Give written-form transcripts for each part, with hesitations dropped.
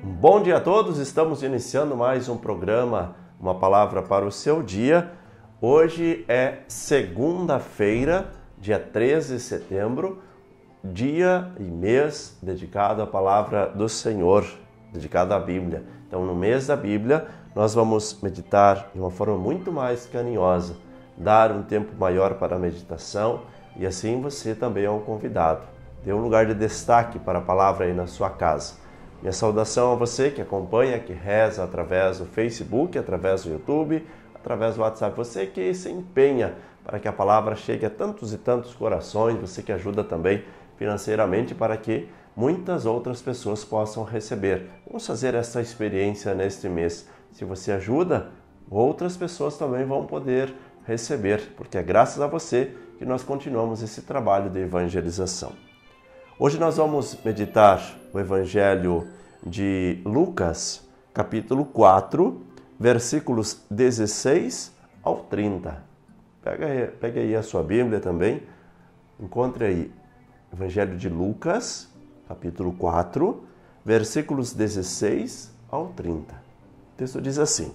Bom dia a todos, estamos iniciando mais um programa, uma palavra para o seu dia. Hoje é segunda-feira, dia 13 de setembro, dia e mês dedicado à palavra do Senhor, dedicado à Bíblia. Então, no mês da Bíblia, nós vamos meditar de uma forma muito mais carinhosa, dar um tempo maior para a meditação e assim você também é um convidado. Dê um lugar de destaque para a palavra aí na sua casa. Minha saudação a você que acompanha, que reza através do Facebook, através do YouTube, através do WhatsApp. Você que se empenha para que a palavra chegue a tantos e tantos corações, você que ajuda também financeiramente para que muitas outras pessoas possam receber. Vamos fazer essa experiência neste mês. Se você ajuda, outras pessoas também vão poder receber, porque é graças a você que nós continuamos esse trabalho de evangelização. Hoje nós vamos meditar o Evangelho de Lucas, capítulo 4, versículos 16 ao 30. Pega aí a sua Bíblia também, encontre aí Evangelho de Lucas, capítulo 4, versículos 16 ao 30. O texto diz assim: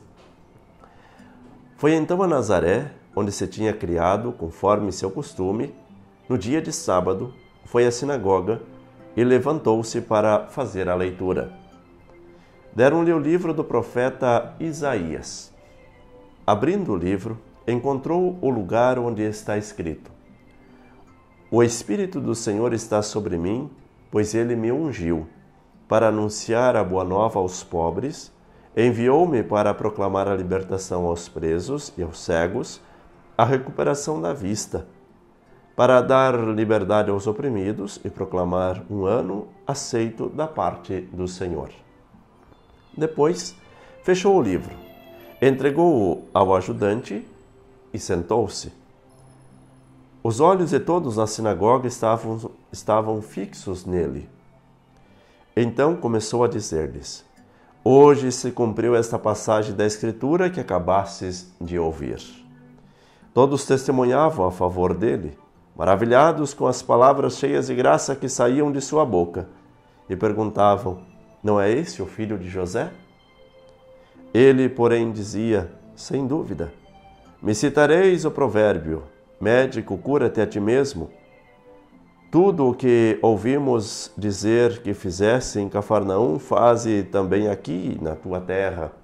Foi então a Nazaré, onde se tinha criado, conforme seu costume, no dia de sábado, foi à sinagoga e levantou-se para fazer a leitura. Deram-lhe o livro do profeta Isaías. Abrindo o livro, encontrou o lugar onde está escrito: O Espírito do Senhor está sobre mim, pois ele me ungiu, para anunciar a boa nova aos pobres, enviou-me para proclamar a libertação aos presos e aos cegos, a recuperação da vista, para dar liberdade aos oprimidos e proclamar um ano aceito da parte do Senhor. Depois, fechou o livro, entregou-o ao ajudante e sentou-se. Os olhos de todos na sinagoga estavam fixos nele. Então começou a dizer-lhes: Hoje se cumpriu esta passagem da Escritura que acabastes de ouvir. Todos testemunhavam a favor dele, maravilhados com as palavras cheias de graça que saíam de sua boca, e perguntavam: Não é esse o filho de José? Ele, porém, dizia: Sem dúvida. Me citareis o provérbio: Médico, cura-te a ti mesmo. Tudo o que ouvimos dizer que fizesse em Cafarnaum, faze também aqui na tua terra.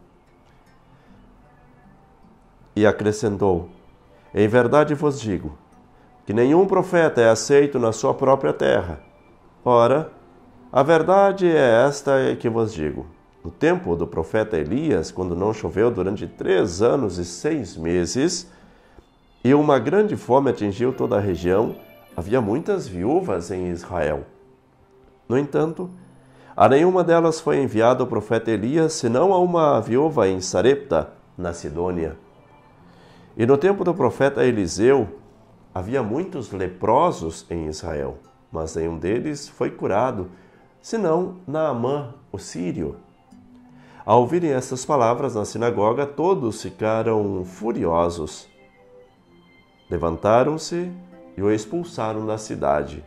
E acrescentou: Em verdade vos digo que nenhum profeta é aceito na sua própria terra. Ora, a verdade é esta que vos digo. No tempo do profeta Elias, quando não choveu durante 3 anos e 6 meses, e uma grande fome atingiu toda a região, havia muitas viúvas em Israel. No entanto, a nenhuma delas foi enviado o profeta Elias, senão a uma viúva em Sarepta, na Sidônia. E no tempo do profeta Eliseu, havia muitos leprosos em Israel, mas nenhum deles foi curado, senão Naamã, o sírio. Ao ouvirem estas palavras na sinagoga, todos ficaram furiosos. Levantaram-se e o expulsaram da cidade.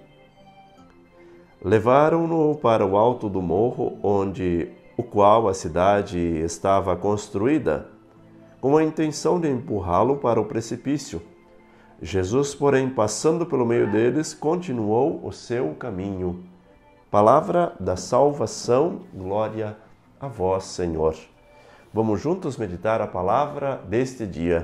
Levaram-no para o alto do morro, o qual a cidade estava construída, com a intenção de empurrá-lo para o precipício. Jesus, porém, passando pelo meio deles, continuou o seu caminho. Palavra da salvação, glória a vós, Senhor. Vamos juntos meditar a palavra deste dia.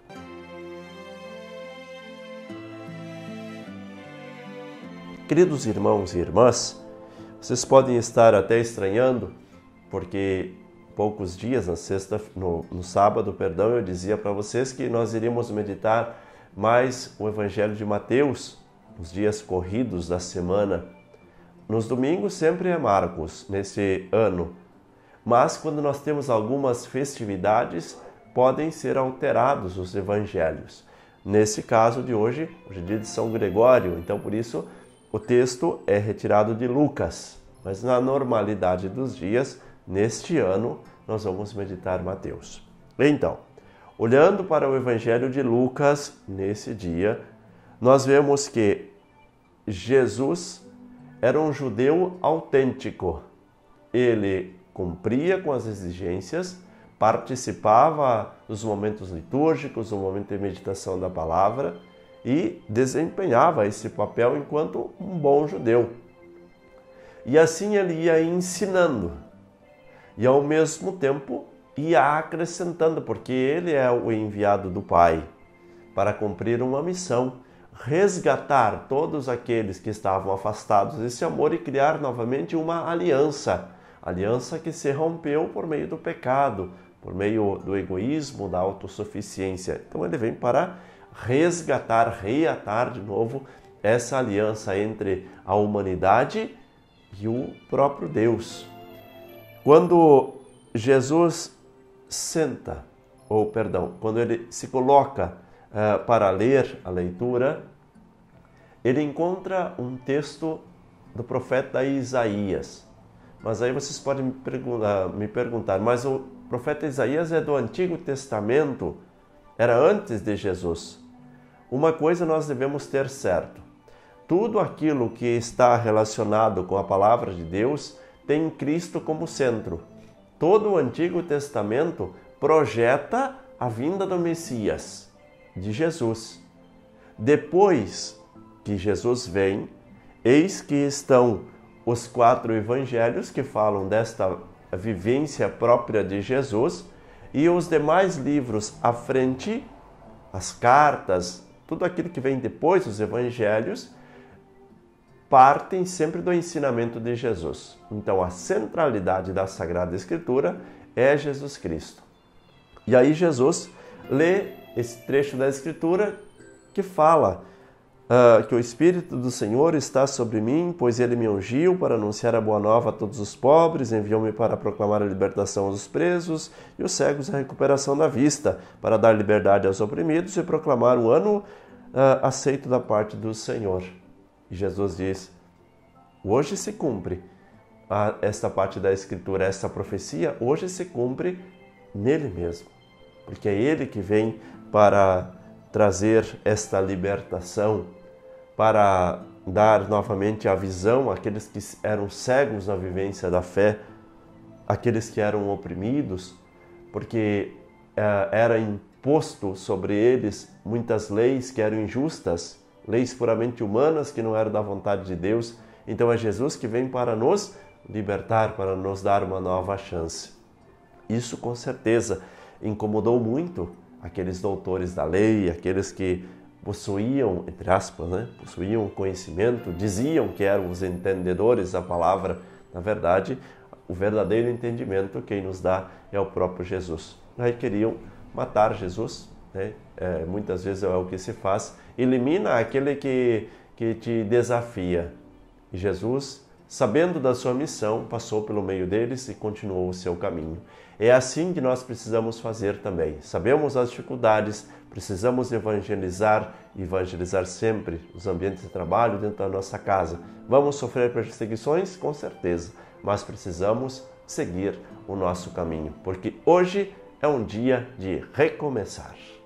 Queridos irmãos e irmãs, vocês podem estar até estranhando, porque poucos dias, no sábado, eu dizia para vocês que nós iríamos meditar mais o Evangelho de Mateus, nos dias corridos da semana. Nos domingos sempre é Marcos, nesse ano. Mas quando nós temos algumas festividades, podem ser alterados os evangelhos. Nesse caso de hoje é dia de São Gregório, então por isso o texto é retirado de Lucas. Mas na normalidade dos dias, neste ano, nós vamos meditar Mateus. Então, olhando para o Evangelho de Lucas, nesse dia, nós vemos que Jesus era um judeu autêntico. Ele cumpria com as exigências, participava dos momentos litúrgicos, do momento de meditação da palavra e desempenhava esse papel enquanto um bom judeu. E assim ele ia ensinando e ao mesmo tempo ia acrescentando, porque ele é o enviado do Pai para cumprir uma missão, resgatar todos aqueles que estavam afastados desse amor e criar novamente uma aliança que se rompeu por meio do pecado, por meio do egoísmo, da autossuficiência. Então ele vem para resgatar, reatar de novo essa aliança entre a humanidade e o próprio Deus. Quando Jesus quando ele se coloca para ler a leitura, ele encontra um texto do profeta Isaías. Mas aí vocês podem me perguntar, mas o profeta Isaías é do Antigo Testamento, era antes de Jesus. Uma coisa nós devemos ter certo: tudo aquilo que está relacionado com a palavra de Deus tem Cristo como centro. Todo o Antigo Testamento projeta a vinda do Messias, de Jesus. Depois que Jesus vem, eis que estão os 4 evangelhos que falam desta vivência própria de Jesus e os demais livros à frente, as cartas, tudo aquilo que vem depois dos evangelhos, partem sempre do ensinamento de Jesus. Então, a centralidade da Sagrada Escritura é Jesus Cristo. E aí Jesus lê esse trecho da Escritura que fala que o Espírito do Senhor está sobre mim, pois Ele me ungiu para anunciar a boa nova a todos os pobres, enviou-me para proclamar a libertação aos presos e os cegos a recuperação da vista, para dar liberdade aos oprimidos e proclamar um ano aceito da parte do Senhor. E Jesus diz: hoje se cumpre esta parte da Escritura, esta profecia, hoje se cumpre nele mesmo, porque é Ele que vem para trazer esta libertação, para dar novamente a visão àqueles que eram cegos na vivência da fé, aqueles que eram oprimidos, porque era imposto sobre eles muitas leis que eram injustas, leis puramente humanas que não eram da vontade de Deus. Então é Jesus que vem para nos libertar, para nos dar uma nova chance. Isso com certeza incomodou muito aqueles doutores da lei, aqueles que possuíam, entre aspas, possuíam conhecimento, diziam que eram os entendedores da palavra. Na verdade, o verdadeiro entendimento quem nos dá é o próprio Jesus. Aí queriam matar Jesus, muitas vezes é o que se faz, elimina aquele que te desafia. E Jesus, sabendo da sua missão, passou pelo meio deles e continuou o seu caminho. É assim que nós precisamos fazer também. Sabemos as dificuldades, precisamos evangelizar sempre os ambientes de trabalho dentro da nossa casa. Vamos sofrer perseguições? Com certeza, mas precisamos seguir o nosso caminho, porque hoje é um dia de recomeçar.